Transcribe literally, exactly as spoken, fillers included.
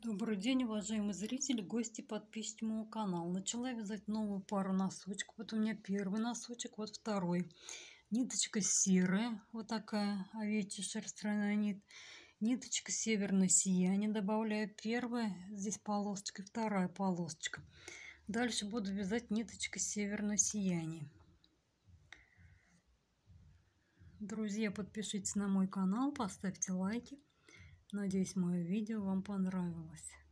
Добрый день, уважаемые зрители, гости, подписчики моего канала. Начала вязать новую пару носочков. Вот у меня первый носочек, вот второй. Ниточка серая, вот такая овечья шерстяная нит. Ниточка северное сияние. Добавляю первая, здесь полосочка, и вторая полосочка. Дальше буду вязать ниточка северное сияние. Друзья, подпишитесь на мой канал, поставьте лайки. Надеюсь, мое видео вам понравилось.